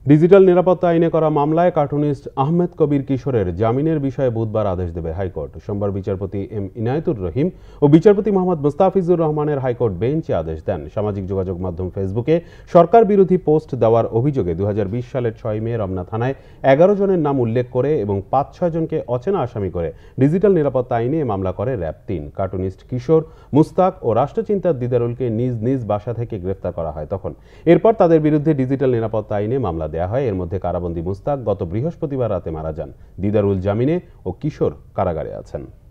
Digital নিরাপত্তা আইনে করা মামলায় কার্টুনিস্ট আহমেদ কবির কিশোরের জামিনের বিষয়ে বুধবার আদেশ দেবে হাইকোর্ট। সোমবার বিচারপতি এম ইনায়েতুর রহিম ও বিচারপতি মোহাম্মদ মুস্তাফিজুর রহমানের হাইকোর্ট বেঞ্চে আদেশ দেন। সামাজিক যোগাযোগ মাধ্যম ফেসবুকে সরকার বিরোধী পোস্ট দেওয়ার অভিযোগে 2020 সালের 6 মে রমনা থানায় 11 জনের নাম উল্লেখ করে এবং 5-6 জনকে অচেনা আসামি করে ডিজিটাল নিরাপত্তা আইনে মামলা করে র‍্যাব 3। কার্টুনিস্ট কিশোর, মুস্তাক ও রাষ্ট্রচিন্তার দিদারুলকে নিজ নিজ বাসা থেকে গ্রেফতার করা হয় তখন। এরপর তাদের বিরুদ্ধে ডিজিটাল নিরাপত্তা আইনে মামলা দেয়া হয়। এর মধ্যে কারাবন্দী মুস্তাক গত বৃহস্পতিবার রাতে মারা যান। দিদারুল জামিনে ও কিশোর কারাগারে আছেন।